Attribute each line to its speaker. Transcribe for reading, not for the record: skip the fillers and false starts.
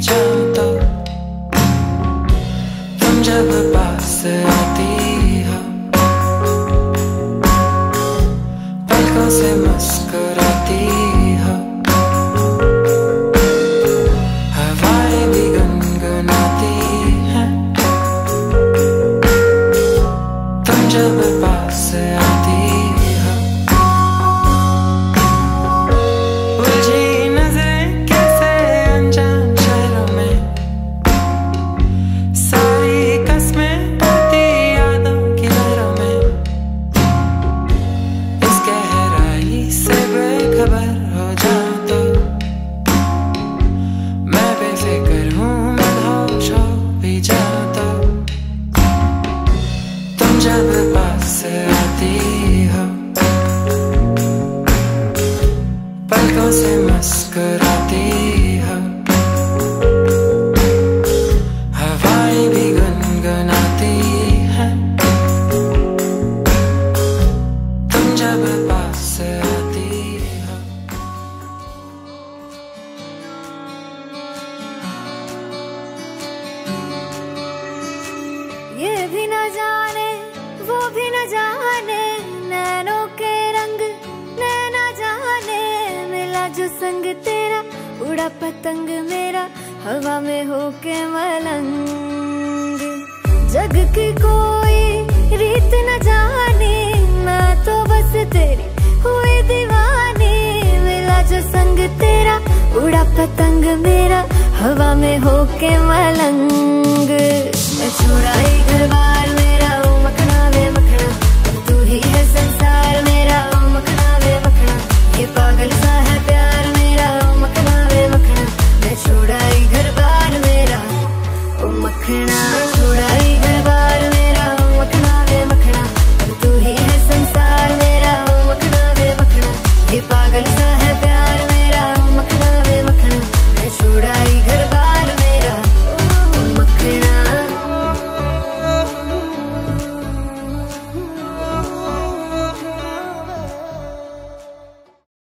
Speaker 1: जाऊं तो तुम जब पास आती हो, पलकों से मुस्कुराती हो, हवाएं भी गुनगुनाती हैं तुम जब पास आती हो। उलझी नजरें कैसे अनजान शहरों में, सारी कस्में होती यादों की लहरों में, इस गहराई से बेखबर हो जाऊं तो मैं बेफिक्र हूँ, मदहोश हो भी जाऊं तो तुम जब पास आती हो, पलकों से मुस्कुराती हो, हवाएं भी गुनगुनाती हैं तुम जब पास आती हो।
Speaker 2: ये भी न जाने वो भी न जाने, नैनों के रंग नैना जाने, मिला जो संग तेरा उड़ा पतंग मेरा हवा में होके मलंग। जग की कोई रीत न जाने, मैं तो बस तेरी हुई दीवानी, मिला जो संग तेरा उड़ा पतंग मेरा हवा में होके मलंग। मैं छुड़ाई घर बार मेरा ओ मखना वे मखना, अब तू ही है संसार मेरा ओ मखना वे मखना, ये पागल सा है प्यार मेरा ओ मखना वे मखना। मैं छुड़ाई घर बार मेरा ओ मखना, छुड़ाई घर बार मेरा ओ मखना वे मखना, अब तू ही है संसार मेरा ओ मखना वे मखना, ये पागल सा है